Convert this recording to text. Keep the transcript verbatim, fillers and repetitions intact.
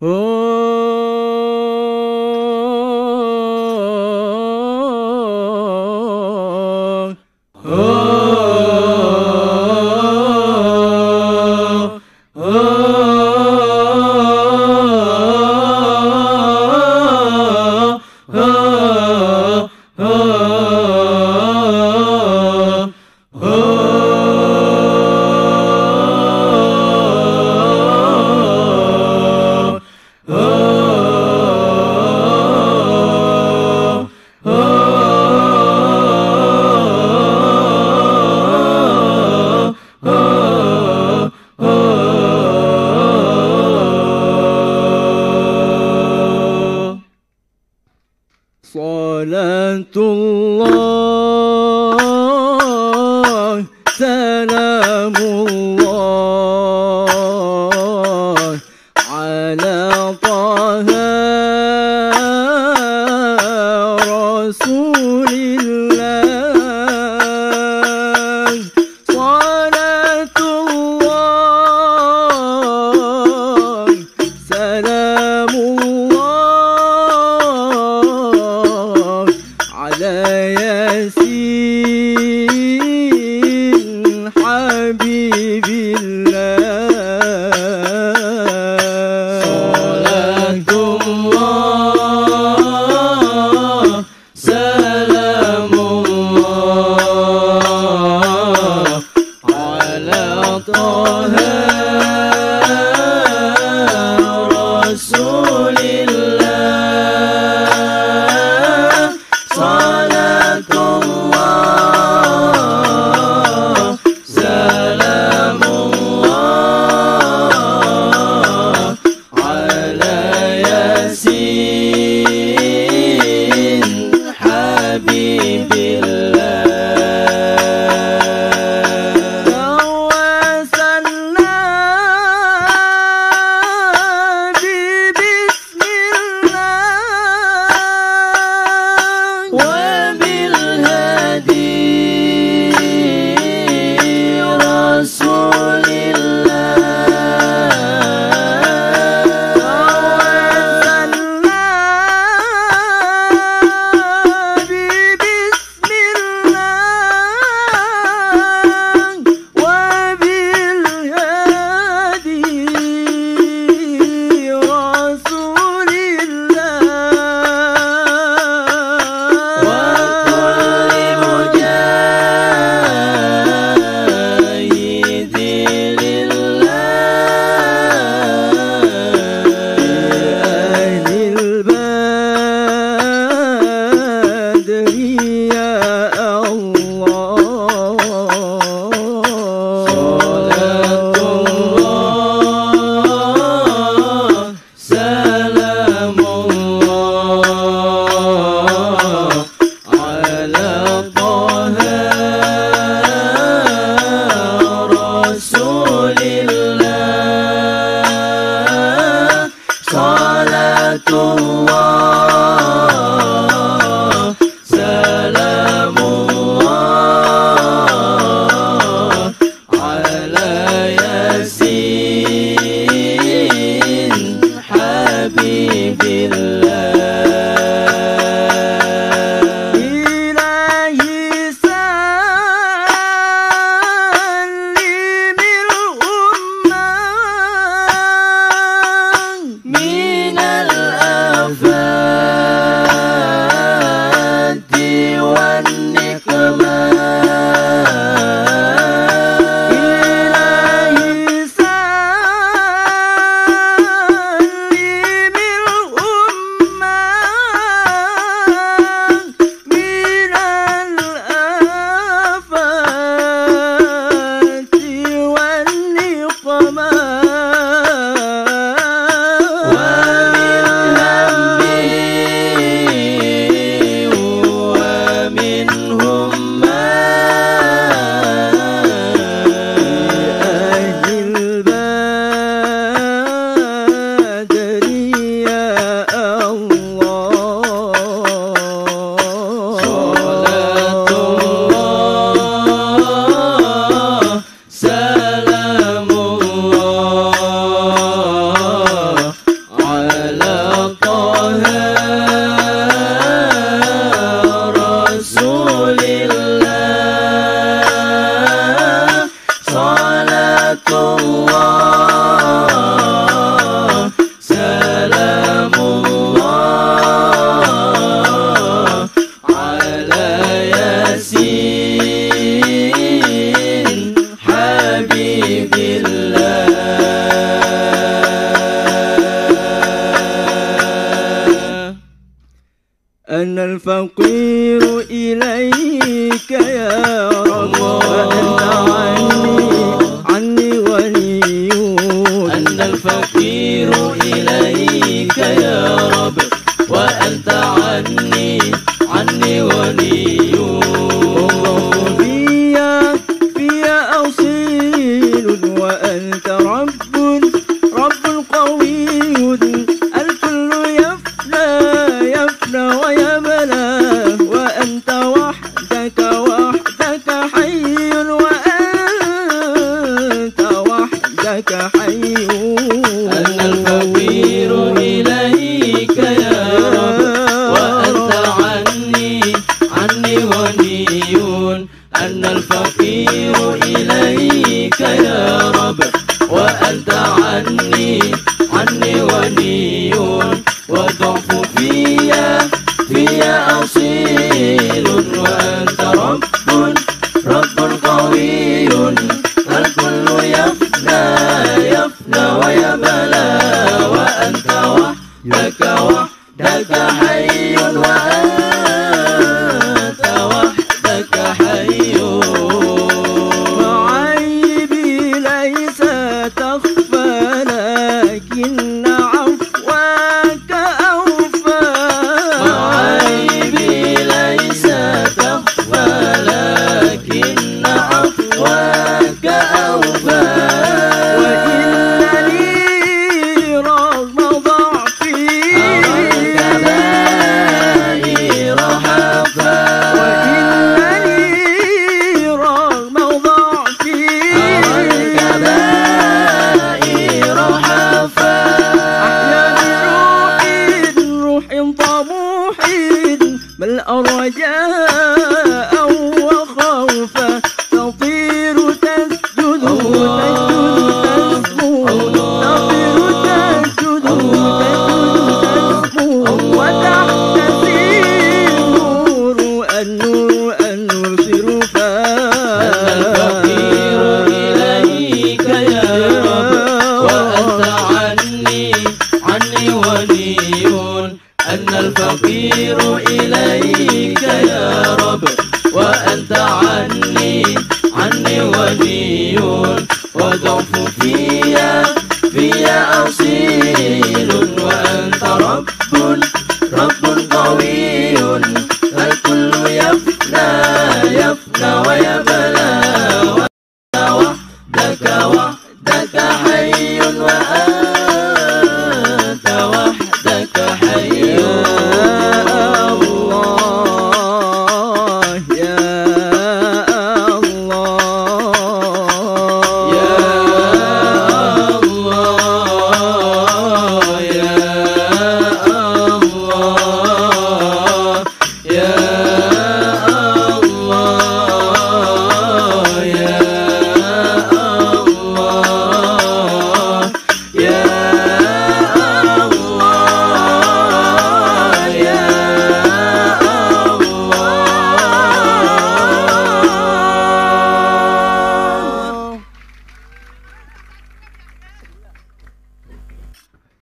صلاة الله سلام الله على طه رسول الله. صلاة الله سلام الله على ياسين حبيب الله. صلاة الله سلام الله على طه رسول الله. صلاة الله سلام الله على ياسين حبيب الفقير إليك يا رب وأنت عني عني غني أنا الفقير إليك يا رب وأنت عني عني غني. والله فيا فيا أصيل وأنت رب رب قوي الكل يفنى يفنى ويبلى وأنت وحدك وحدك حي وأنت وحدك حي. أنا الفقير إليك يا رب وأنت عني عني غني. أنا الفقير إليك يا رب وأنت عني عني غني. والضعف فيا فيا أصيل وأنت رب رب قوي الكل يفنى يفنى ويبلى وأنت وحدك وحدك حي وأنت وحدك حي. معايبي ليس تخفى لكن عفواك أوفى. معايبي ليس تخفى لكن عفواك أوفى. وإنني رغم ضعفي الكبائر حفا. وإنني رغم ضعفي الكبائر حفا. أحيا بروح روح طموح ملء الرجاء وخوفا